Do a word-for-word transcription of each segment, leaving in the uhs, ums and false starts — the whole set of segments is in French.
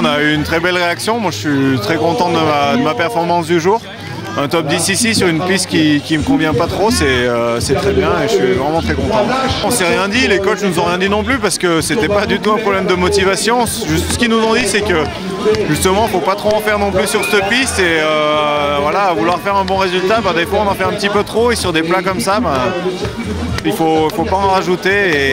a eu une très belle réaction. Moi, je suis très content de ma, de ma performance du jour. Un top dix ici sur une piste qui, qui me convient pas trop, c'est euh, très bien et je suis vraiment très content. On s'est rien dit, les coachs nous ont rien dit non plus parce que c'était pas du tout un problème de motivation. Juste ce qu'ils nous ont dit, c'est que justement, faut pas trop en faire non plus sur cette piste et euh, voilà, à vouloir faire un bon résultat, bah, des fois on en fait un petit peu trop et sur des plats comme ça, bah, il faut, faut pas en rajouter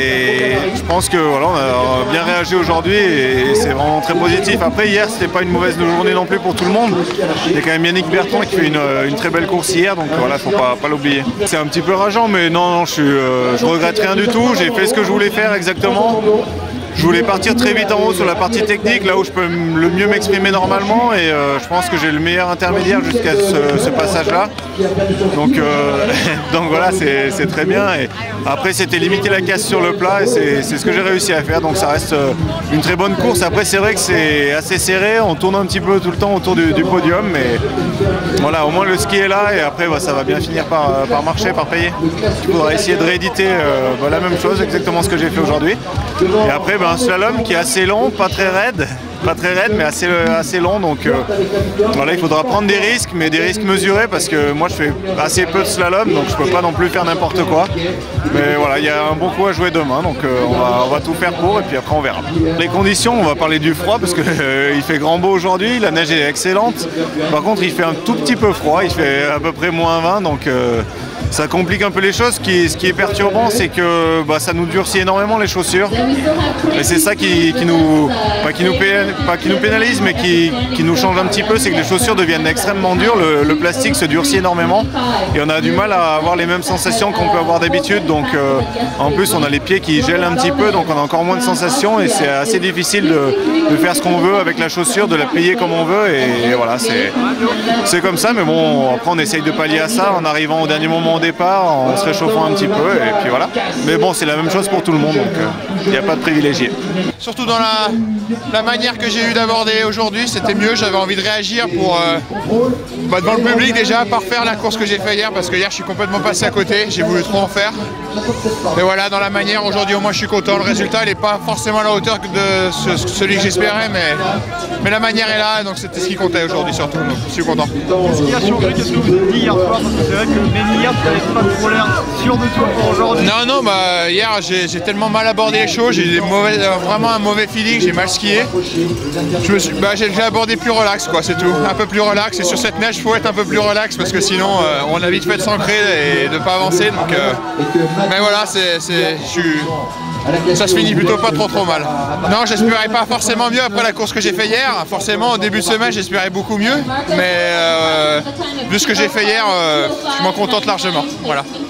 et je pense que voilà, on a bien réagi aujourd'hui et c'est vraiment très positif. Après hier, c'était pas une mauvaise journée non plus pour tout le monde. Il y a quand même Yannick Bertrand qui fait une une très belle course hier, donc voilà, faut pas, pas l'oublier. C'est un petit peu rageant, mais non, non je, suis, euh, je regrette rien du tout. J'ai fait ce que je voulais faire exactement. Je voulais partir très vite en haut sur la partie technique, là où je peux le mieux m'exprimer normalement, et euh, je pense que j'ai le meilleur intermédiaire jusqu'à ce, ce passage-là. Donc, euh, donc voilà, c'est très bien. Et après, c'était limiter la casse sur le plat, et c'est ce que j'ai réussi à faire. Donc ça reste une très bonne course. Après, c'est vrai que c'est assez serré, on tourne un petit peu tout le temps autour du, du podium, mais voilà, au moins le ski est là, et après, bah, ça va bien finir par, par marcher, par payer. Il faudra essayer de rééditer euh, bah, la même chose, exactement ce que j'ai fait aujourd'hui. Et après, bah, un slalom qui est assez long, pas très raide, pas très raide, mais assez, assez long. Donc euh, voilà, il faudra prendre des risques, mais des risques mesurés parce que moi je fais assez peu de slalom, donc je peux pas non plus faire n'importe quoi. Mais voilà, il y a un bon coup à jouer demain, donc euh, on, va, on va tout faire pour et puis après on verra. Les conditions, on va parler du froid parce que euh, il fait grand beau aujourd'hui, la neige est excellente. Par contre, il fait un tout petit peu froid, il fait à peu près moins vingt, donc euh, ça complique un peu les choses. Ce qui, ce qui est perturbant, c'est que bah, ça nous durcit énormément les chaussures. Et c'est ça qui, qui, nous, bah, qui, nous pénalise, pas qui nous pénalise, mais qui, qui nous change un petit peu, c'est que les chaussures deviennent extrêmement dures, le, le plastique se durcit énormément et on a du mal à avoir les mêmes sensations qu'on peut avoir d'habitude. Donc euh, en plus, on a les pieds qui gèlent un petit peu, donc on a encore moins de sensations et c'est assez difficile de, de faire ce qu'on veut avec la chaussure, de la plier comme on veut et, et voilà, c'est comme ça. Mais bon, après on essaye de pallier à ça en arrivant au dernier moment au départ, en se réchauffant un petit peu et puis voilà. Mais bon, c'est la même chose pour tout le monde, donc il euh, n'y a pas de privilégié. Surtout dans la, la manière que j'ai eu d'aborder aujourd'hui, c'était mieux, j'avais envie de réagir pour euh, bah devant le public déjà, pas refaire la course que j'ai fait hier parce que hier je suis complètement passé à côté, j'ai voulu trop en faire. Mais voilà, dans la manière, aujourd'hui au moins je suis content, le résultat il n'est pas forcément à la hauteur de ce, celui que j'espérais, mais, mais la manière est là, donc c'était ce qui comptait aujourd'hui surtout, donc je suis content. Qu'est-ce qu'il y a sur le qu'est-ce que vous avez dit hier soir? Parce que c'est vrai que même hier tu n'avais pas trop l'air sûr de toi pour aujourd'hui. Non, non, bah hier j'ai tellement mal abordé les choses, j'ai eu des mauvais, euh, vraiment un mauvais feeling, j'ai mal skié. Je me suis, bah, j'ai abordé plus relax, quoi, c'est tout, un peu plus relax. Et sur cette neige, il faut être un peu plus relax parce que sinon, euh, on a vite fait de s'ancrer et de pas avancer. Donc, euh, mais voilà, c'est, je suis. Ça se finit plutôt pas trop trop mal. Non, j'espérais pas forcément mieux après la course que j'ai fait hier. Forcément, au début de semaine, j'espérais beaucoup mieux. Mais euh, vu ce que j'ai fait hier, euh, je m'en contente largement. Voilà.